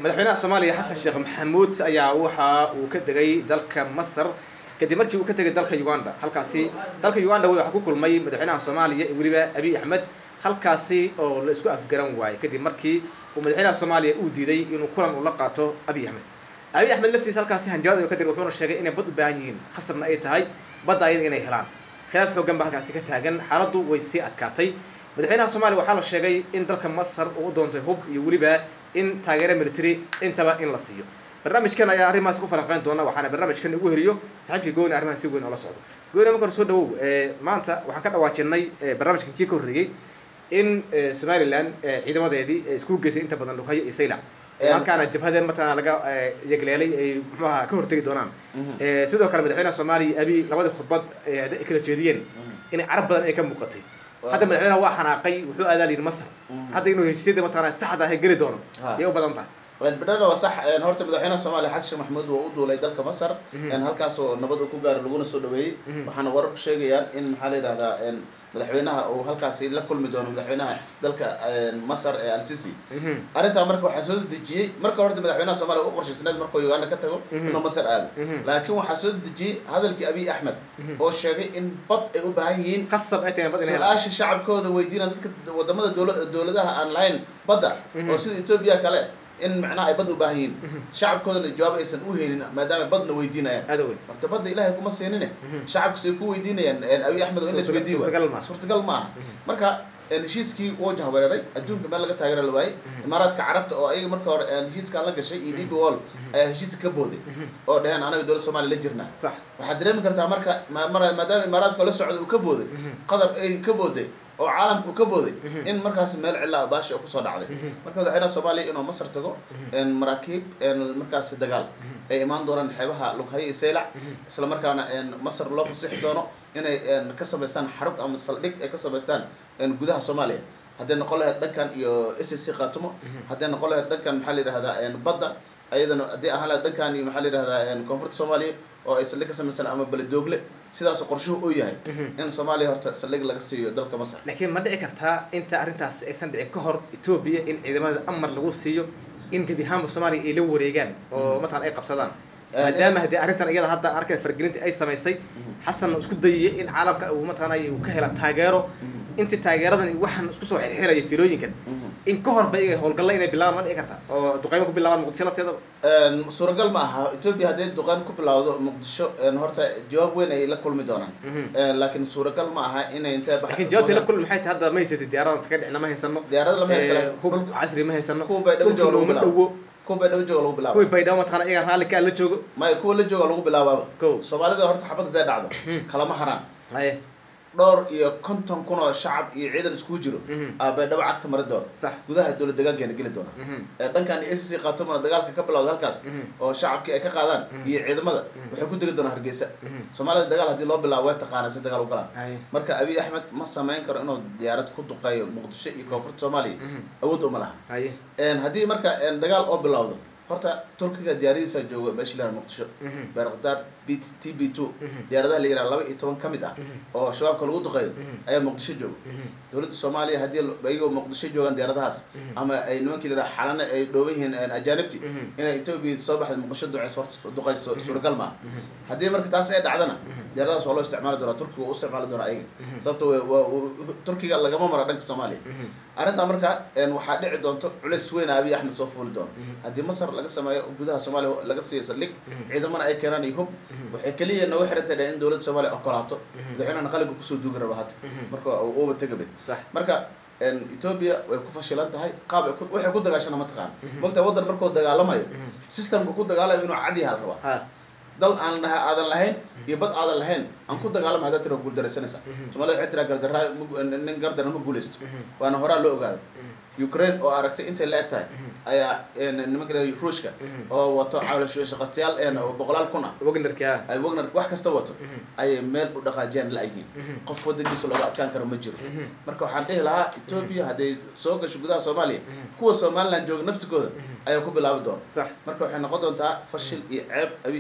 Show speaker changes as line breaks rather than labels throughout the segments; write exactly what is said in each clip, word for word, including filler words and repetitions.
مدحونا الصومالي حسن الشيخ محمود ayaa waxa uu ka dagay dalka Masar kadib markii uu ka tagay dalka Uganda halkaasi dalka Uganda waxa ku kulmay madaxweynaha Soomaaliya waliba Abiy Ahmed halkaasi oo la isku afgaran waayay kadib markii uu madaxweynaha Soomaaliya uu diiday inuu kulan u la qaato Abiy Ahmed Abiy Ahmed laftiisa halkaasi hanjaad uu ka diray wuxuu sheegay inay bad u baahan yihiin khasabna ay tahay badda ayada inay helaan khilaaf xooggan baa halkaasi ka taagan xaaladdu way sii adkaatay madaxweynaha Soomaaliya waxa la sheegay in dalka Masar uu doontay hub iyo waliba in taageero military intaba in la siiyo barnaamijkan ayaa arrimahaas ku falanqayn doona waxaana barnaamijkan ugu heliyo saxibkii gooni arrimaha si weyn oo la socdo gooni marka soo dhawow ee maanta waxaan ka dhawaajinay barnaamijkan kii ka horreeyay in Somaliland ciidamadeedii isku geysay inta badan Luqaya iyo Saylac halkaana jabhadeen matana laga yagleelay ay muxuu ka hortagi doonaan ee sidoo kale madaxweynaha Soomaaliya Abiy labada khudbad ay kala jeediyeen in arab badan ay ka muuqatay hadda madaxweynaha waa xanaaqay wuxuu aadaalin Masar hadda inuu heshiisada matana saxda ah gali doono iyo badan tahay
والبداية وصح إن هرت مدحنا الصومالي حسن محمود وأودو ليدل كمصر إن هالكاسو نبض كوجار لجون السوداوي وحنا ورق شيء يعني إن حالي هذا إن مدحناها وهالكاس لكل مدون مدحناها دلك مصر السيسي أنت أمرك وحسود دجي مرك هرت مدحنا الصومالي وأخرج السنة مرك يوانا كتبوا إنه مصر هذا لكن وحسود دجي هذا الك أبي أحمد هو الشيء إن بط وبهين
خاصة بأتين بط
إن عاش الشعب كذا ويدينا ودمنا الدولة الدولة ده أونلاين بدأ وسيد إثيوبيا كله إن معناه بدو باهين شعب كذا الجواب إيسن أوهين ما دام بدنا ويدينا يعني
هذا وين
مرت بدنا إلهي كم سيننا شعب سيكون ويدينا يعني أبي أحمد وإنس ويدينا
صورة قلما
صورة قلما مركا إن شيسكي وجه وريري أدون كمان لقى تاجر الواي إمارات كعربت أو أي مركا إن شيس كان لقى شيء يدي بقول شيس كبودي أو ده أنا بدور الصومال لجرنا
صح
وحدرين مكرت مركا ما ما دام إمارات كل السعودية وكبودي قدر أي كبودي oo caalamku ka booday in markaas meel cilaa baash ku soo dhacday marka madaxweynaha Soomaaliya inuu Masar tago in maraakiib in markaas dagaal ay imaan doonaan xeebaha Luqaya iyo Saylac isla markaana in Masar loo fasaxi doono inay ka sameystaan xarub ama saldhig ay ka sameystaan in gudaha Soomaaliya haddii noqon lahayd dhankan iyo S C qaatumo haddii noqon lahayd dhankan maxaa la yiraahdaa in badda ayadana haddii ahaan lahayd dhankan iyo maxaa la yiraahdaa in koonfurta Soomaaliya oo ay saldhig ka sameystaan ama baladogle sidaas qorshuhu uu yahay in Soomaaliya horta saldhig laga siiyo dalka Masar
laakiin ma dhici kartaa inta arintaas aysan dhicin ka hor Ethiopia in ciidamada amar lagu siiyo in gabihaama Soomaaliya ay la wareegaan oo mataan ay qabsadaan maadaama hadii arintan iyada hadda arkay fargelinta ay sameysay xasan isku dayay in caalamka uu mataan ay ka hela taageero inta taageeradan waxan isku soo xirxiray fiilooyinkan in ka hor bay howlgal inay bilaabaan ma dhici kartaa oo duqeymo ku bilaabaan Muqdisho lafteeda
een suuragal ma aha Ethiopia hadii duqeyn ku bilaawdo Muqdisho een horta jawaab weyn ay la kulmi doonaan een laakiin suuragal ma aha inay inta
baxdo laakiin jawaabta la kulmi maxay tahay hadda ma haysatay diyaaradaha iska dhicna ma haysano
diyaaradaha lama haysano
hub casri ma haysano
kuwa bay dhaw joogo lagu bilaabo kuwa bay dhaw joogo lagu bilaabo
kuwa bay dhaw matana iyaga raali ka la joogo
ma kuwa la joogo lagu bilaabo Soomaalida horta xabada day dhacdo kala ma haraan
haye
dhowr iyo konton kun oo shacab iyo ciidan isku jiro aabay dhaw cagta mar doon
sax
gudaha dawladda deegaanka geli doona ee dhankan S C qaatoma dagaalka ka bilowday halkaas oo shacabkii ay ka qaadaan iyo ciidamada waxay ku digi doonaan Hargeysa Soomaalida dagaal hadii loo bilaabo way taqaanaa si dagaal u galaan marka Abiy Ahmed ma sameyn karo inuu diyaarad ku duqeeyo Muqdisho iyo koonfurta Soomaaliya awood uma laha een hadii marka een dagaal oo bilowdo horta Turkiga diyaaradiisa jooga Bashir Muqdisho Barqdad T B two diyaaradaha la yiraahdo laba iyo toban kamid ah oo shabaabka lagu duqeeyo ayaa Muqdisho jooga dawladda Soomaaliya hadii ay Muqdisho joogan diyaaradahaas ama ay nimankii la xalana ay dhooban yihiin ajaanibti inay Ethiopia soo baxdo Muqdisho duceyso duqeyso suuragal ma hadii marka taas ay dhacdana diyaaradahaas waa loo isticmaali doonaa Turkiga uu isticmaali doonaa ayaga sababtoo Turkiga lagama maro dhanka Soomaaliya arinta marka een waxa dhici doonto culays weyn Abiy Ahmed soo fuuli doono hadii Masar laga sameeyo gudaha Soomaaliya laga siiyo saldhig ciidamada ay keenaan iyo hub waxay kaliya noogu xirantahay in dawladda Soomaaliya okolaato madaxweynaha qalabka ku soo duugi raba hadda marka uu batagabay
sax
marka in Ethiopia way ku fashilan tahay qaab waxay ku dagaashana ma taqaan waqti wadan markuu dagaalamayo systemku ku dagaalayo inuu cadi hal raba dal aan laha aadan lahayn iyo bad aadan lahayn aan ku dagaalamo hadda tiro guul dareysanaysa Soomaaliya waxay tiraa gardarra nin gardarna ma guuleysto waana hore loo ogaaday Ukraine oo aragtay inta la egtahay ayaa nimanka Ruushka oo wato caalasho shaqastayaal ee boqolaal kun ah
Wagnerka
ay Wagner wax kasta wato ay meel u dhaqaajiyaan la yihiin qof wadankiisa looga adkaan karo ma jiro marka waxaan dhihi lahaa Ethiopia haday soo gasho gudaha Soomaaliya kuwa Somaliland jooga nafsigooda ayaa ku bilaabi doona
sax
marka waxay noqon doontaa fashil iyo ceeb Abiy Ahmed soo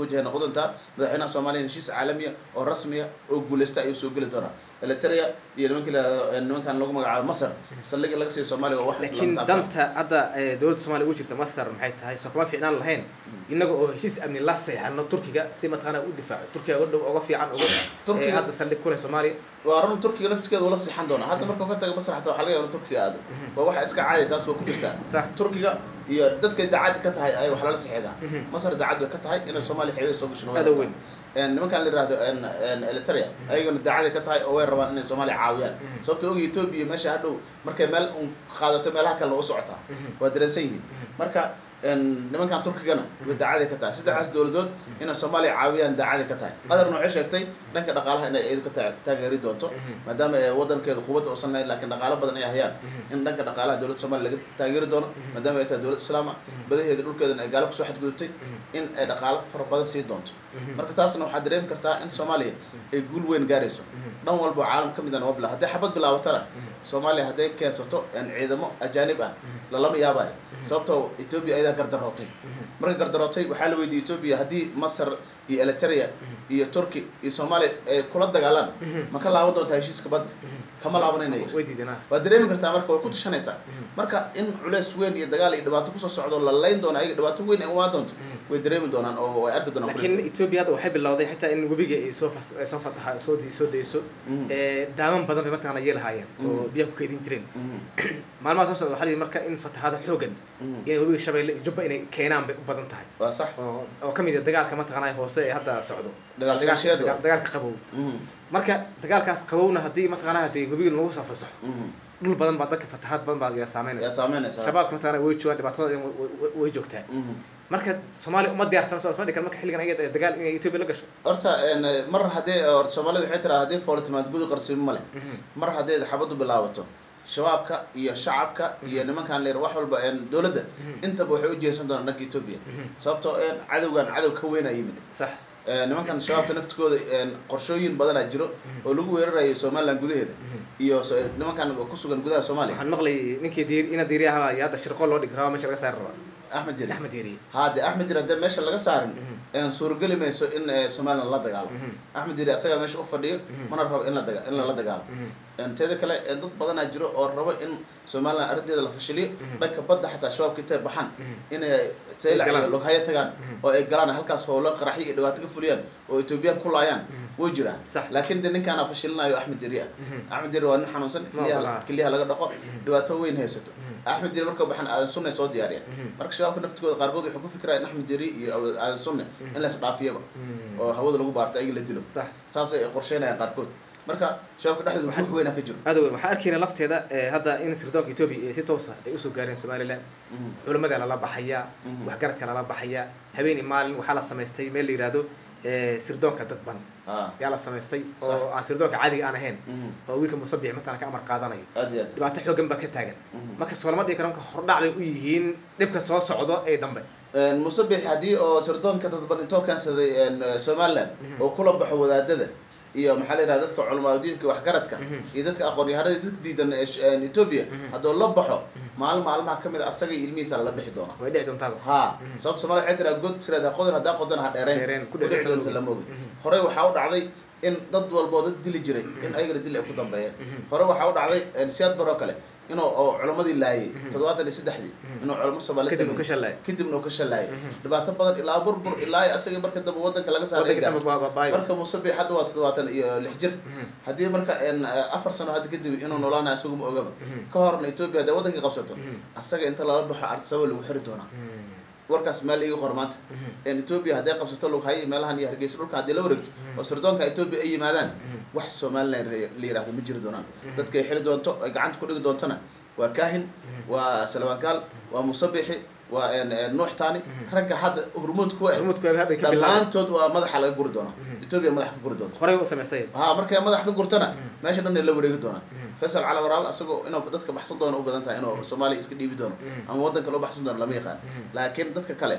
wajahay noqon doontaa madaxweynaha Soomaaliya heshiis caalami ah oo rasmi ah oo guuleysta ayuu soo gali doonaa Eritrea iyo nimanka nimankan lagu magacaabo Masar saldhig laga siiyo Soomaaliya oo wax
laakiin danta hadda dawladda Soomaaliya ugu jirta Masar maxay tahay soo kuma fiicnaan lahayn inaga oo heshiis amni la saxano Turkiga si mataqaana u difaaco Turkiga oo dhow uga fiican uga hadda saldhig ku leh Soomaaliya
waa run Turkiga naftigeeda wala saxan doona hadda marka ka tago Masar xataa waxa laga yaabaa Turkiga aado waa wax iska caadi taas waa ku jirta Turkiga iyo dadka daacad ka tahay ay wax la saxeeda Masar daacad ka tahay in Soomaaliya xeeyo soo gasho
hada weyn
ان nimankan la yiraahdo en en Eritrea ayaguna daacad ka tahay oo way rabaan in Soomaaliya caawiyaan sababtoo og Ethiopia meesha hadhow markay meel u qaadato meelaha kale oo socota waa dareensan marka en nimankan Turkigana way daacad ka tahay sidaas dawladood in Soomaaliya caawiyaan daacad ka tahay qadar nooc sheegtay dhanka dhaqaalaha in ay ka taageeri doonto maadaama wadankeedu quwad oo sanay laakiin dhaqaale badan ay hayaan in dhanka dhaqaalaha dawladda Soomaaliya laga taageeri doono maadaama ay tahay dawlad islaam ah badaheeda dhulkeeda ay gaalo ku soo xadgudubtay in ay dhaqaale fara badan sii doonto marka taasna waxa dareemi kartaa in Soomaaliya ay guul weyn gaarayso dhan walba caalam ka mid ah wabla haday xabad bilaabatana Soomaaliya haday keensato in ciidamo ajaanib ah la lama yaabay sababtoo Ethiopia ay gardarootay marka gardarootay waxa la weydiiyay Ethiopia hadii Masar iyo Eritrea iyo Turkey iyo Soomaaliya ay kula dagaalaan ma ka laaban doontaa heshiiska bad kama laabanayna
weydiidana
waa dareemi kartaa marka way ku tashanaysaa marka in culeys weyn iyo dagaal iyo dhibaato ku soo socdo la leyn doona ay dhibaato weyn ay waa doonto way dareemi doonaan oo way arki doonaan
laakiin Ethiopia hadda waxay bilowday xitaa in webiga ay soo soo fataha soo soo deyso ee daaman badan bay markaan ay lahaayeen oo biyo ku keedin jireen maalmaha soo socda waxa marka in fatahada xoogan in webiga Shabeelle iyo Jubba inay keenaan bay u badan tahay
waa sax
oo kamid ah dagaalka ma taqaanay hoose ee hadda socdo
dagaalka
dagaalka qabow marka dagaalkaas qabowna hadii ma taqaanay hadii webiga lagu soo fasaxo dhul badan baa dadka fatahaad badan baa ya saameynaysa
saameynaysa
shabaabka ma taqaanay way joogaan dhibaatada way joogtaa marka Soomaaliya uma diyaarsan soo asma dhigan marka xilligan ay dagaal in Ethiopia la gasho
horta mar hadee Soomaalidu waxay tiraa hadee fooltimaad guud qarsiimo male mar hadee xabadu bilaabato shabaabka iyo shacabka iyo nimankan leer wax walba in dawladda inta waxay u jeesan doonaan dhanka Ethiopia sababtoo in cadawgan cadaw ka weyn ay yimid
sax
nimankan shabaabka naftkooda qorshooyin badan ah jiro oo lagu weerarayo Soomaaliland gudaheeda iyo nimankan ku sugan gudaha Soomaaliya
waxaan maqlay ninkii diir ina diiriyaha yaada shirqo loo dhigaa meesha laga saar raba
Ahmed Jiri
Ahmed Jiri
haade Ahmed Jiri hada meesha laga saarin in suurgali meesho in Soomaaliland la dagaalo Ahmed Jiri asaga meesha u fadhiyo mana rabo in la dagaalo in la dagaalo inteeda kale dad badan ah jiro oo rabo in Soomaaliland arinteeda la fashiliyo dhanka badda xataa shabaabka intay baxan in ay saylac loo haya tagaan oo ay galaan halkaas howlo qaraxi iyo dhibaato ka fuliyaan oo Ethiopia ku laayaan way jiraan laakiin ninkan aan fashilinayo Ahmed Jiri Ahmed Jiri waa nin xanuunsan kaliya laga dhaqo dhibaato weyn haysato Ahmed Jiri markuu baxan aadan sunna soo diyaariya marka shabaabka naftkooda qaarkood waxay ku fikirayaan in Ahmed Jiri iyo aadan sunna in la isdhaafiyaba oo hawada lagu baartay ay la dilo saas ay qorsheynayaan qaarkood marka shabaabka dhexdooda wax weyn ka jiro
aad weyn waxa arkayna lafteeda hadda in sirdoonka Ethiopia si toos ah ay u soo gaareen Soomaaliland culimada la baxaya wax garadka la baxaya habeen maalin waxa la sameystay meel la yiraahdo ee sirdoonka dad ban yaa la sameystay oo aan sirdoonka caadiga aan ahayn oo wiilka musabbix mataan ka amar qaadanayo dhibaato xoogan ba ka taagan marka Soomaaliya dhig karanka hordhac bay u yihiin dhibka soo socdo ee dambe
een musabbix hadii oo sirdoonka dad ban intoo kaansaday een Soomaaliland oo kula baxo wadaadada iyo maxaa la yiraahdaa dadka culimada wax garadka iyo dadka aqoon yahanada dadka diidan ee Ethiopia hadoo la baxo maal maalmaha kamid ah asaga ilmihiisa la bixi doona
way dhici doontaa
ha sabab Soomaaliya waxay tiraa god sirada qodan hada qodan ha dheereen
ku dhici doonta
la moogi hore waxa u dhacday in dad walba dad dili jiray in ayaga dil ay ku dambeeyeen hore waxa u dhacday in siyaad baro kale inuu culimadii laayay toddobaatan iyo saddex inuu culimo Soomaaliyeed
kadib uu ka shalay
kadib uu ka shalay dhibaato badan ilaa burbur ilaa asaga marka dab wadanka laga saaray marka musabbix hadda waa toddobaatan iyo lix jir hadii marka in afar sano hadda kadib inuu noolaana asugu ma ogaba ka horna Ethiopia da wadanka qabsato asaga inta la baxo arsaba lagu xiri doona warkaas meel igu qormaanta in Ethiopia haday qabsato lug hay meelahan iyo Hargeysa dhulka hadii la wareegto oo sirdoonka Ethiopia ay yimaadaan wax Soomaaliland la yiraahdo ma jiro doonaan dadka ay xili doonto ay gacanta ku dhigi doontana waa kaahin waa salawakaal waa musabbixi waa een noox taani ragga hadda hormood ku ah
hormood ku ah hadda ka
bilaantood waa madaxa laga guri doona Ethiopia madaxa ka guri doona
horay u sameysay
ha markay madax ka gurtana meesha dhan la wareegi doona Faisal Cali Waraab asagoo inuu dadka baxsan doono u badan tahay inuu Soomaaliya iska dhiibi doono ama wadanka loo baxsan doono lama yaqaan laakiin dadka kale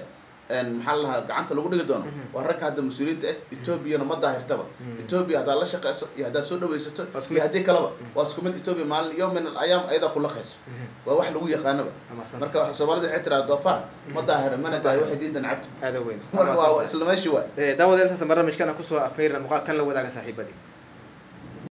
ان maxaa laha gacanta lagu dhigi doono waa rag hadda mas'uuliyiinta ah Ethiopia ma daahirtaba Ethiopia hada la shaqeyso iyo hada soo dhaweysato iyo hadii kalaba waa isku mid Ethiopia maalin yawm min al-ayam ayda ku laqayso waa wax lagu yaqaanaba marka wax Soomaalida waxay tiraahdaa doofaar ma daahir mana tahay wax diinta nacabta
هذا وين
marka waa islaamay shi waa
ee daawada inta barnaamijkana ku soo afmeerna muuqaalkan la wadaaga saaxiibadii